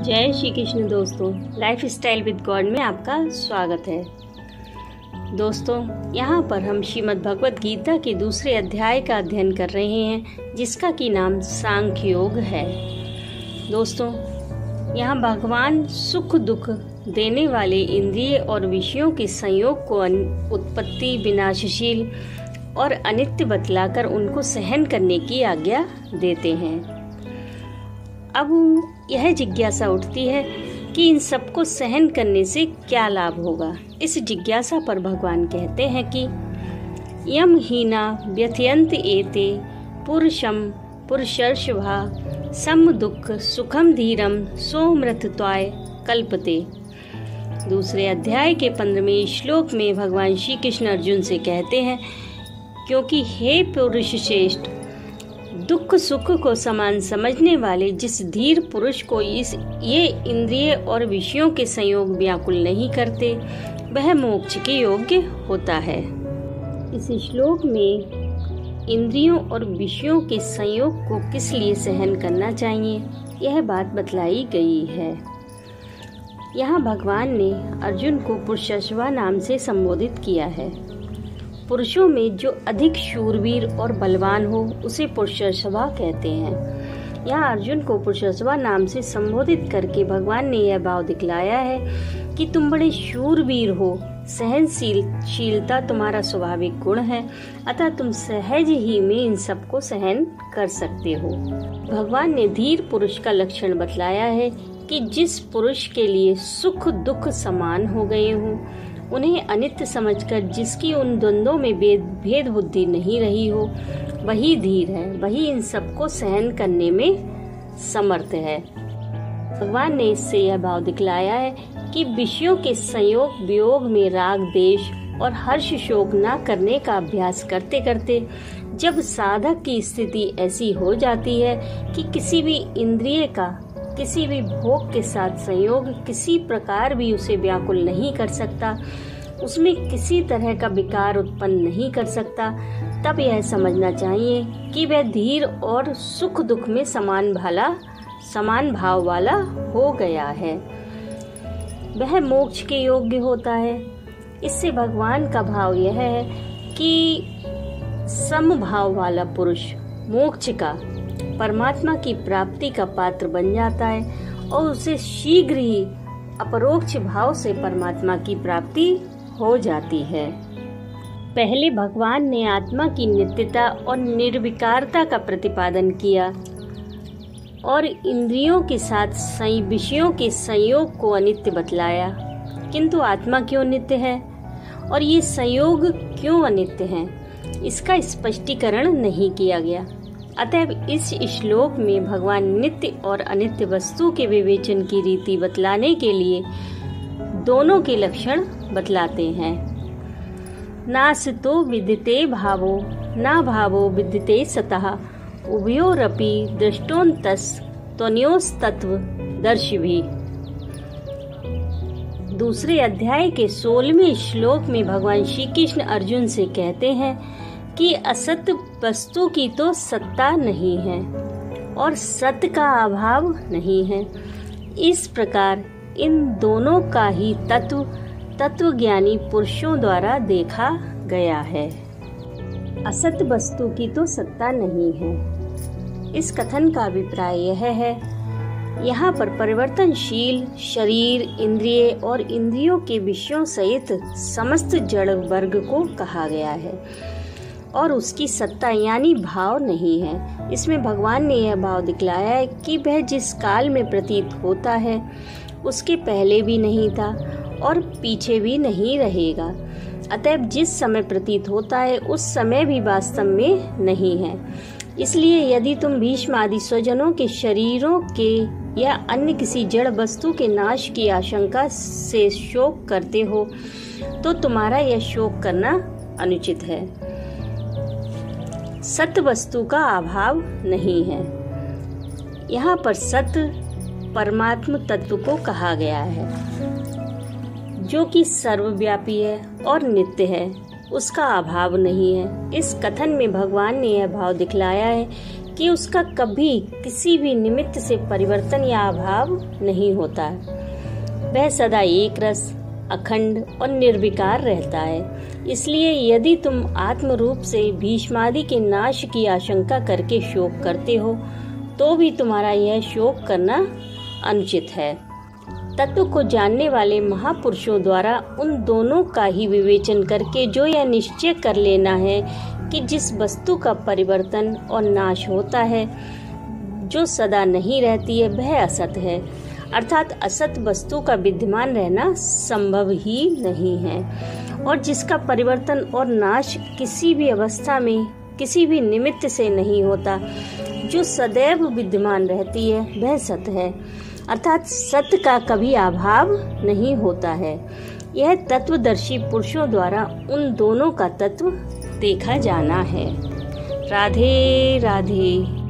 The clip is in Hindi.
जय श्री कृष्ण दोस्तों, लाइफ स्टाइल विद गॉड में आपका स्वागत है। दोस्तों, यहाँ पर हम श्रीमद् भगवत गीता के दूसरे अध्याय का अध्ययन कर रहे हैं, जिसका की नाम सांख्य योग है। दोस्तों, यहाँ भगवान सुख दुख देने वाले इंद्रिय और विषयों के संयोग को उत्पत्ति, विनाशशील और अनित्य बतलाकर उनको सहन करने की आज्ञा देते हैं। अब यह जिज्ञासा उठती है कि इन सबको सहन करने से क्या लाभ होगा। इस जिज्ञासा पर भगवान कहते हैं कि यम हीना व्यथयंत एते पुरुषम पुरुषर्षभा सम दुख सुखम धीरम सोमृतत्वाय कल्पते। दूसरे अध्याय के 15वें श्लोक में भगवान श्री कृष्ण अर्जुन से कहते हैं, क्योंकि हे पुरुष श्रेष्ठ, दुख सुख को समान समझने वाले जिस धीर पुरुष को ये इंद्रिय और विषयों के संयोग व्याकुल नहीं करते, वह मोक्ष के योग्य होता है। इस श्लोक में इंद्रियों और विषयों के संयोग को किस लिए सहन करना चाहिए, यह बात बतलाई गई है। यहाँ भगवान ने अर्जुन को पुरुषर्षभा नाम से संबोधित किया है। पुरुषों में जो अधिक शूरवीर और बलवान हो उसे पुरुषर्षभा कहते हैं। यहाँ अर्जुन को पुरुषर्षभा नाम से संबोधित करके भगवान ने यह भाव दिखलाया है कि तुम बड़े शूरवीर हो, सहनशीलता तुम्हारा स्वाभाविक गुण है, अतः तुम सहज ही में इन सबको सहन कर सकते हो। भगवान ने धीर पुरुष का लक्षण बतलाया है कि जिस पुरुष के लिए सुख दुख समान हो गए हों, उन्हें अनित्य समझकर जिसकी उन द्वंद्वों में भेद बुद्धि नहीं रही हो, वही धीर है, वही इन सबको सहन करने में समर्थ है। भगवान ने इससे यह भाव दिखलाया है कि विषयों के संयोग वियोग में राग देश और हर्ष शोक न करने का अभ्यास करते करते जब साधक की स्थिति ऐसी हो जाती है कि किसी भी इंद्रिय का किसी भी भोग के साथ संयोग किसी प्रकार भी उसे व्याकुल नहीं कर सकता, उसमें किसी तरह का विकार उत्पन्न नहीं कर सकता, तब यह समझना चाहिए कि वह धीर और सुख दुख में समान भाव वाला हो गया है, वह मोक्ष के योग्य होता है। इससे भगवान का भाव यह है कि समभाव वाला पुरुष मोक्ष का, परमात्मा की प्राप्ति का पात्र बन जाता है और उसे शीघ्र ही अपरोक्ष भाव से परमात्मा की प्राप्ति हो जाती है। पहले भगवान ने आत्मा की नित्यता और निर्विकारता का प्रतिपादन किया और इंद्रियों के साथ विषयों के संयोग को अनित्य बतलाया। किंतु आत्मा क्यों नित्य है और ये संयोग क्यों अनित्य हैं, इसका स्पष्टीकरण नहीं किया गया। अतः इस श्लोक में भगवान नित्य और अनित्य वस्तु के विवेचन की रीति बतलाने के लिए दोनों के लक्षण बतलाते हैं। नासतो विदिते भावो ना भावो विदिते सतः उभयोरपि दृष्टोन्तस त्वन्योस्तत्व दर्शिभिः। दूसरे अध्याय के 16वें श्लोक में भगवान श्री कृष्ण अर्जुन से कहते हैं कि असत वस्तु की तो सत्ता नहीं है और सत्य का अभाव नहीं है। इस प्रकार इन दोनों का ही तत्वज्ञानी पुरुषों द्वारा देखा गया है। असत वस्तु की तो सत्ता नहीं है, इस कथन का अभिप्राय यह है, यहाँ पर परिवर्तनशील शरीर, इंद्रिय और इंद्रियों के विषयों सहित समस्त जड़ वर्ग को कहा गया है और उसकी सत्ता यानी भाव नहीं है। इसमें भगवान ने यह भाव दिखलाया है कि वह जिस काल में प्रतीत होता है उसके पहले भी नहीं था और पीछे भी नहीं रहेगा। अतः जिस समय प्रतीत होता है उस समय भी वास्तव में नहीं है। इसलिए यदि तुम भीष्म आदि स्वजनों के शरीरों के या अन्य किसी जड़ वस्तु के नाश की आशंका से शोक करते हो तो तुम्हारा यह शोक करना अनुचित है। सत्य वस्तु का अभाव नहीं है। यहाँ पर सत्य परमात्म तत्व को कहा गया है, जो कि सर्वव्यापी है और नित्य है, उसका अभाव नहीं है। इस कथन में भगवान ने यह भाव दिखलाया है कि उसका कभी किसी भी निमित्त से परिवर्तन या अभाव नहीं होता। वह सदा एक रस, अखंड और निर्विकार रहता है। इसलिए यदि तुम आत्म रूप से भीष्मादि के नाश की आशंका करके शोक करते हो तो भी तुम्हारा यह शोक करना अनुचित है। तत्व को जानने वाले महापुरुषों द्वारा उन दोनों का ही विवेचन करके जो यह निश्चय कर लेना है कि जिस वस्तु का परिवर्तन और नाश होता है, जो सदा नहीं रहती है, वह असत है। अर्थात असत वस्तु का विद्यमान रहना संभव ही नहीं है, और जिसका परिवर्तन और नाश किसी भी अवस्था में किसी भी निमित्त से नहीं होता, जो सदैव विद्यमान रहती है, वह सत है। अर्थात सत्य का कभी अभाव नहीं होता है। यह तत्वदर्शी पुरुषों द्वारा उन दोनों का तत्व देखा जाना है। राधे राधे।